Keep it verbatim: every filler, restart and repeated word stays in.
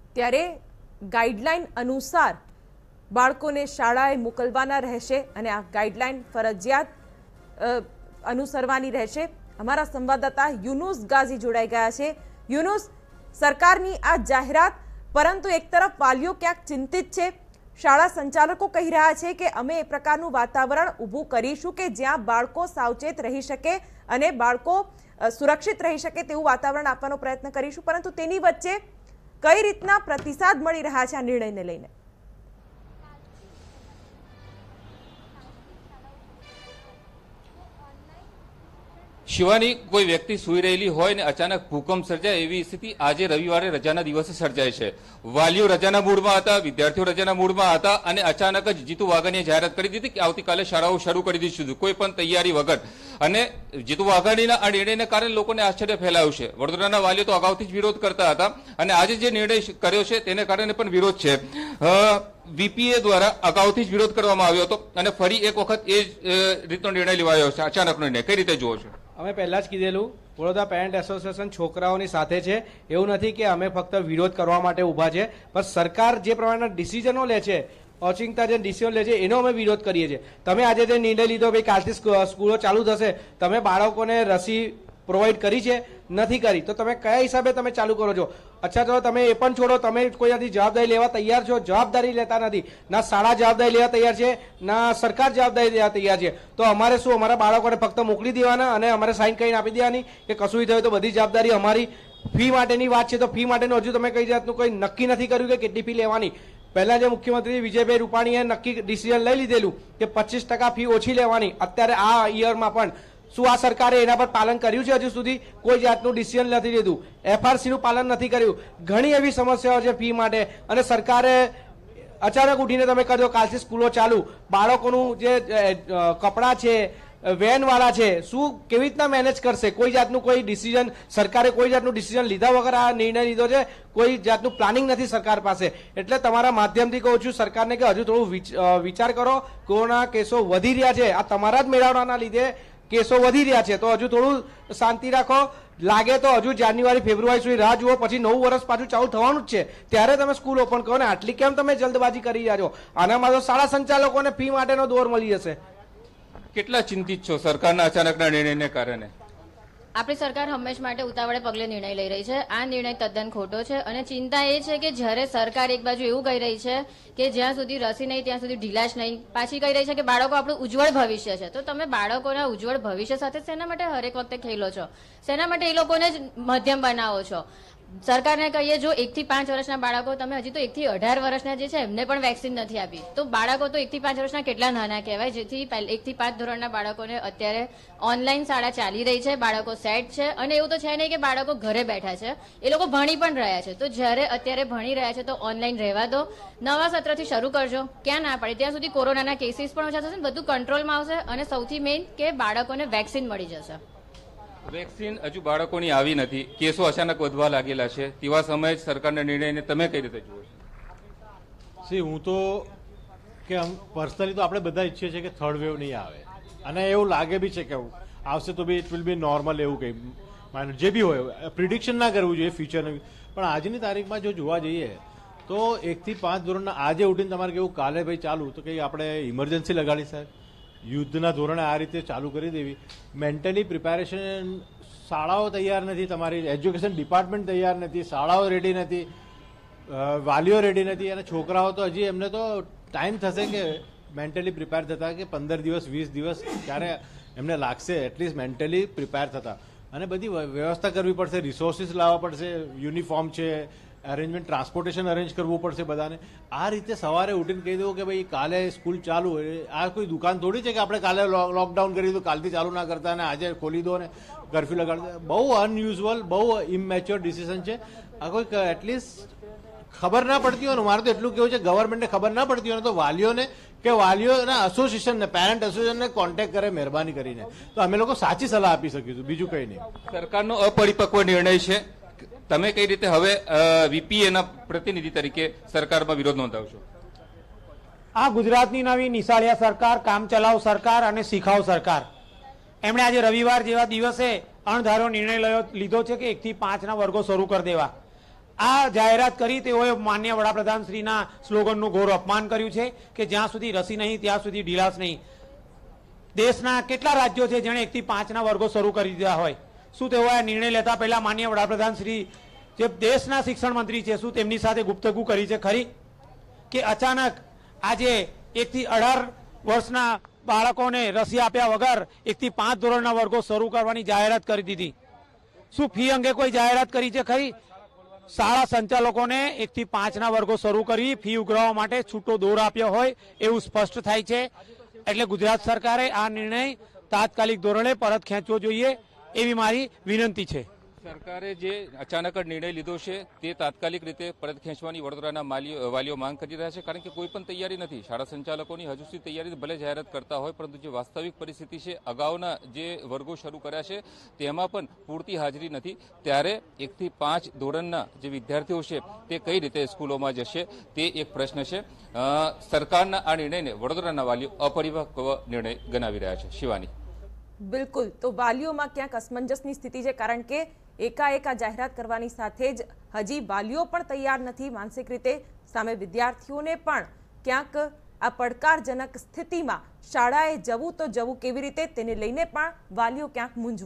ત્યારે ગાઈડલાઈન અનુસાર બાળકોને શાળાએ મોકલવાના રહેશે અને આ ગાઈડલાઈન ફરજિયાત અનુસરવાની રહેશે। અમારા સંવાદદાતા યુનુસ ગાઝી જોડાઈ ગયા છે। યુનુસ, સરકારની આ જાહેરાત, પરંતુ એક તરફ વાલીઓ ક્યાંક ચિંતિત છે। શાળા સંચાલકો કહી રહ્યા છે કે અમે એ પ્રકારનું વાતાવરણ ઊભું કરીશું કે જ્યાં બાળકો સાવચેત રહી શકે અને બાળકો સુરક્ષિત રહી શકે તેવું વાતાવરણ આપવાનો પ્રયત્ન કરીશું, પરંતુ તેની વચ્ચે કઈ રીતના પ્રતિસાદ મળી રહ્યા છે આ નિર્ણયને લઈને? શિવાની, કોઈ વ્યક્તિ સૂઈ રહેલી હોય ને અચાનક ભૂકંપ સર્જાય એવી સ્થિતિ આજે રવિવારે રજાના દિવસે સર્જાય છે। વાલીઓ રજાના મૂડમાં હતા, વિદ્યાર્થીઓ રજાના મૂડમાં હતા અને અચાનક જ જીતુ વાઘાણીએ જાહેરાત કરી દીધી કે આવતીકાલે શાળાઓ શરૂ કરી દીધી, કોઈ પણ તૈયારી વગર। અને જીતુ વાઘાણીના આ નિર્ણયને કારણે લોકોને આશ્ચર્ય ફેલાયું છે। વડોદરાના વાલીઓ તો અગાઉથી જ વિરોધ કરતા હતા અને આજે જે નિર્ણય કર્યો છે તેને કારણે પણ વિરોધ છે। વીપીએ દ્વારા અગાઉથી જ વિરોધ કરવામાં આવ્યો હતો અને ફરી એક વખત એ જ રીતનો નિર્ણય લેવાયો છે, અચાનકનો નિર્ણય। કઈ રીતે જુઓ છો? અમે પહેલા જ કીધેલું, વડોદરા પેરેન્ટ એસોસિએશન છોકરાઓની સાથે છે। એવું નથી કે અમે ફક્ત વિરોધ કરવા માટે ઊભા છે, પણ સરકાર જે પ્રમાણેના ડિસિઝનો લે છે, ઓચિંતા જે ડિસિઝન લે છે એનો અમે વિરોધ કરીએ છીએ। તમે આજે જે નિર્ણય લીધો ભાઈ કાલથી સ્કૂલો ચાલુ થશે, તમે બાળકોને રસી પ્રોવાઈડ કરી છે? નથી કરી, તો તમે કયા હિસાબે તમે ચાલુ કરો છો? અચ્છા, તો તમે એ પણ છોડો, તમે કોઈનાથી જવાબદારી લેવા તૈયાર છો? જવાબદારી લેતા નથી। ના શાળા જવાબદારી લેવા તૈયાર છે, ના સરકાર જવાબદારી લેવા તૈયાર છે। તો અમારે શું, અમારા બાળકોને ફક્ત મોકલી દેવાના અને અમારે સાઈન કરીને આપી દેવાની કે કશું થયું તો બધી જવાબદારી અમારી? ફી માટેની વાત છે તો ફી માટેનું હજુ તમે કઈ જાતનું કોઈ નક્કી નથી કર્યું કે કેટલી ફી લેવાની। પહેલા જે મુખ્યમંત્રી વિજયભાઈ રૂપાણીએ નક્કી ડિસિઝન લઈ લીધેલું કે પચીસ ટકા ફી ઓછી લેવાની, અત્યારે આ યરમાં પણ શું આ સરકારે એના પર પાલન કર્યું છે? હજુ સુધી કોઈ જાતનું ડિસિઝન નથી લીધું, એફઆરસીનું પાલન નથી કર્યું। ઘણી એવી સમસ્યાઓ છે ફી માટે અને સરકારે અચાનક ઉઠીને તમે કહો કાલથી સ્કૂલો ચાલુ, બાળકોનું જે કપડાં છે, વેનવાળા છે, શું કેવી રીતના મેનેજ કરશે? કોઈ જાતનું કોઈ ડિસિઝન સરકારે કોઈ જાતનું ડિસિઝન લીધા વગર આ નિર્ણય લીધો છે, કોઈ જાતનું પ્લાનિંગ નથી સરકાર પાસે। એટલે તમારા માધ્યમથી કહું છું સરકારને કે હજુ થોડું વિચાર કરો। કોરોના કેસો વધી રહ્યા છે, આ તમારા જ મેળાવડાના લીધે કેસો વધી રહ્યા છે, તો હજુ થોડું શાંતિ રાખો। લાગે તો હજુ જાન્યુઆરી ફેબ્રુઆરી સુધી રાહ જુઓ, પછી નવું વર્ષ પાછું ચાલુ થવાનું જ છે, ત્યારે તમે સ્કૂલ ઓપન કરો ને આટલી કેમ તમે જલ્દબાજી કરી રહ્યા છો? આનામાં તો શાળા સંચાલકોને ફી માટેનો દોર મળી જશે। કેટલા ચિંતિત છો સરકારના અચાનકના નિર્ણયને કારણે? આપણી સરકાર હંમેશા માટે ઉતાવળે પગલે નિર્ણય લઈ રહી છે। આ નિર્ણય તદ્દન ખોટો છે અને ચિંતા એ છે કે જ્યારે સરકાર એક બાજુ એવું કહી રહી છે કે જ્યાં સુધી રસી નહીં ત્યાં સુધી ઢીલાશ નહીં, પાછી કહી રહી છે કે બાળકો આપણું ઉજ્જવળ ભવિષ્ય છે, તો તમે બાળકોના ઉજ્જવળ ભવિષ્ય સાથે શેના માટે હરેક વખતે ખેલો છો? શેના માટે એ લોકોને જ મધ્યમ બનાવો છો? સરકારને કહીએ જો એક થી પાંચ વર્ષના બાળકો, તમે હજી તો એક થી અઢાર વર્ષના જે છે એમને પણ વેક્સિન નથી આપી, તો બાળકો તો એક થી પાંચ વર્ષના કેટલા નાના કહેવાય? જેથી એક થી પાંચ ધોરણના બાળકોને અત્યારે ઓનલાઈન શાળા ચાલી રહી છે, બાળકો સેટ છે અને એવું તો છે નહીં કે બાળકો ઘરે બેઠા છે, એ લોકો ભણી પણ રહ્યા છે। તો જ્યારે અત્યારે ભણી રહ્યા છે તો ઓનલાઈન રહેવા દો, નવા સત્રથી શરૂ કરજો, ક્યાં ના પડે ત્યાં સુધી કોરોનાના કેસીસ પણ ઓછા થશે, બધું કંટ્રોલમાં આવશે અને સૌથી મેઇન કે બાળકોને વેક્સિન મળી જશે। વેક્સિન હજુ બાળકોની આવી નથી, કેસો અચાનક વધવા લાગેલા છે, તેવા સમયે સરકારના નિર્ણયને તમે કઈ રીતે જુઓ છો? સી હું તો કે પર્સનલી તો આપણે બધા ઈચ્છીએ છીએ કે થર્ડ વેવ નહીં આવે અને એવું લાગે બી છે કે આવશે તો be it will be normal, એવું કંઈ જે બી હોય પ્રિડિક્શન ના કરવું જોઈએ ફ્યુચરનું। પણ આજની તારીખમાં જો જોવા જઈએ તો એકથી પાંચ ધોરણના આજે ઉઠીને તમારે કેવું કાલે ભાઈ ચાલુ, તો કંઈ આપણે ઇમરજન્સી લગાડી સાહેબ? યુદ્ધના ધોરણે આ રીતે ચાલુ કરી દેવી? મેન્ટલી પ્રિપેરેશન, શાળાઓ તૈયાર નથી, તમારી એજ્યુકેશન ડિપાર્ટમેન્ટ તૈયાર નથી, શાળાઓ રેડી નથી, વાલીઓ રેડી નથી અને છોકરાઓ તો હજી એમને તો ટાઈમ થશે કે મેન્ટલી પ્રિપેર થતા કે પંદર દિવસ વીસ દિવસ ક્યારે એમને લાગશે એટલીસ્ટ મેન્ટલી પ્રિપેર થતા। અને બધી વ્યવસ્થા કરવી પડશે, રિસોર્સિસ લાવવા પડશે, યુનિફોર્મ છે, અરેન્જમેન્ટ, ટ્રાન્સપોર્ટેશન અરેન્જ કરવું પડશે બધાને। આ રીતે સવારે ઉઠીને કહી દઉં કે ભાઈ કાલે સ્કૂલ ચાલુ, આ કોઈ દુકાન થોડી છે કે આપણે કાલે લોકડાઉન કરી દો, કાલથી ચાલુ ના કરતા અને આજે ખોલી દો ને કર્ફ્યુ લગાડી દો। બહુ અનયુઝ્યુઅલ, બહુ ઇમેચ્યોર ડિસિઝન છે આ। કોઈ એટલીસ્ટ ખબર ના પડતી હોય ને, મારે તો એટલું કેવું છે ગવર્મેન્ટને ખબર ના પડતી હોય ને તો વાલીઓને કે વાલીઓના એસોસિએશનને, પેરેન્ટ એસોસિએશનને કોન્ટેક્ટ કરે મહેરબાની કરીને, તો અમે લોકો સાચી સલાહ આપી શકીશું, બીજું કંઈ નહીં। સરકારનો અપરિપક્વ નિર્ણય છે, તમે કઈ રીતે હવે વીપીએના પ્રતિનિધિ તરીકે સરકારમાં વિરોધ નોંધાવશો? આ ગુજરાતની નવી નિશાળિયા સરકાર, કામ ચલાવ સરકાર અને શીખાવ સરકાર, એમણે આજે રવિવાર જેવા દિવસે અણધારો નિર્ણય લીધો છે કે એક થી પાંચ ના વર્ગો શરૂ કરી દેવા। આ જાહેરાત કરી તેઓએ માન્ય વડાપ્રધાનશ્રીના સ્લોગનનું ઘોર અપમાન કર્યું છે કે જ્યાં સુધી રસી નહીં ત્યાં સુધી ઢીલાસ નહીં. દેશના કેટલા રાજ્યો છે જેણે એકથી પાંચના વર્ગો શરૂ કરી દીધા હોય? શું તેઓ આ નિર્ણય લેતા પહેલા માન્ય વડાપ્રધાનશ્રી જે દેશના શિક્ષણ મંત્રી છે શું તેમની સાથે ગુપ્તગુ કરી છે ખરી? કે અચાનક આજે એકથી અઢાર વર્ષના બાળકોને રસી આપ્યા વગર એકથી પાંચ ધોરણના વર્ગો શરૂ કરવાની જાહેરાત કરી દીધી? શું ફી અંગે કોઈ જાહેરાત કરી છે ખરી? શાળા સંચાલકોને એકથી પાંચના વર્ગો શરૂ કરી ફી ઉઘરાવવા માટે છૂટો દોર આપ્યો હોય એવું સ્પષ્ટ થાય છે. એટલે ગુજરાત સરકારે આ નિર્ણય તાત્કાલિક ધોરણે પરત ખેંચવો જોઈએ એવી મારી વિનંતી છે. સરકારે જે અચાનક જ નિર્ણય લીધો છે તે તાત્કાલિક રીતે પરત ખેંચવાની વડોદરાના માલીઓ વાલીઓ માંગ કરી રહ્યા છે, કારણ કે કોઈ પણ તૈયારી નથી. શાળા સંચાલકોની હજુ સુધી તૈયારી ભલે જાહેરાત કરતા હોય, પરંતુ જે વાસ્તવિક પરિસ્થિતિ છે, અગાઉના જે વર્ગો શરૂ કર્યા છે તેમાં પણ પૂરતી હાજરી નથી. ત્યારે એકથી પાંચ ધોરણના જે વિદ્યાર્થીઓ છે તે કઈ રીતે સ્કૂલોમાં જશે તે એક પ્રશ્ન છે. સરકારના આ નિર્ણયને વડોદરાના વાલીઓ અપરિપક્વ નિર્ણય ગણાવી રહ્યા છે. શિવાની. બિલકુલ, તો વાલીઓમાં ક્યાંક અસમંજસની સ્થિતિ છે, કારણ કે એકાએક આ જાહેરાત કરવાની સાથે જ હજી વાલીઓ પણ તૈયાર નથી માનસિક રીતે. સામે વિદ્યાર્થીઓને પણ ક્યાંક આ પડકારજનક સ્થિતિમાં શાળાએ જવું તો જવું કેવી રીતે તેને લઈને પણ વાલીઓ ક્યાંક મૂંઝ